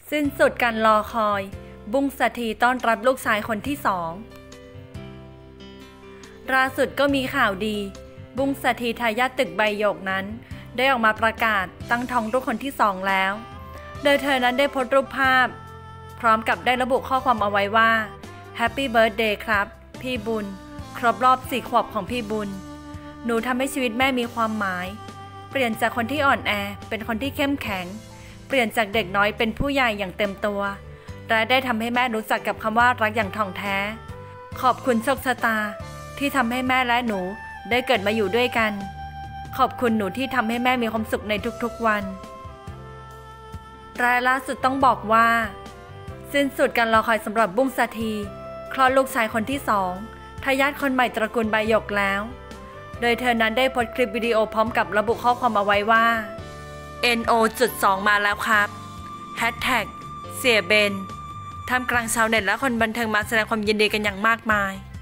สิ้นสุดการรอคอยบุ้งสัทีต้อนรับลูกชายคนที่สองล่าสุดก็มีข่าวดีบุ้งสัทีทายาทตึกใบหยกนั้นได้ออกมาประกาศตั้งท้องลูกคนที่สองแล้วโดยเธอนั้นได้โพสต์รูปภาพพร้อมกับได้ระบุข้อความเอาไว้ว่า Happy Birthday ครับพี่บุญครบรอบ4 ขวบของพี่บุญหนูทำให้ชีวิตแม่มีความหมายเปลี่ยนจากคนที่อ่อนแอเป็นคนที่เข้มแข็งเปลี่ยนจากเด็กน้อยเป็นผู้ใหญ่อย่างเต็มตัวและได้ทำให้แม่รู้จักกับคำว่ารักอย่างท่องแท้ขอบคุณโชคชะตาที่ทำให้แม่และหนูได้เกิดมาอยู่ด้วยกันขอบคุณหนูที่ทำให้แม่มีความสุขในทุกๆวันรายล่าสุดต้องบอกว่าสิ้นสุดการรอคอยสำหรับบุ้งสัทีคลอดลูกชายคนที่สองทายาทคนใหม่ตระกูลใบหยกแล้วโดยเธอนั้นได้โพสต์คลิปวิดีโอพร้อมกับระบุข้อความเอาไว้ว่า NO.2 มาแล้วครับแฮชแท็กเสียเบนท่ามกลางชาวเน็ตและคนบันเทิงมาแสดงความยินดีกันอย่างมากมาย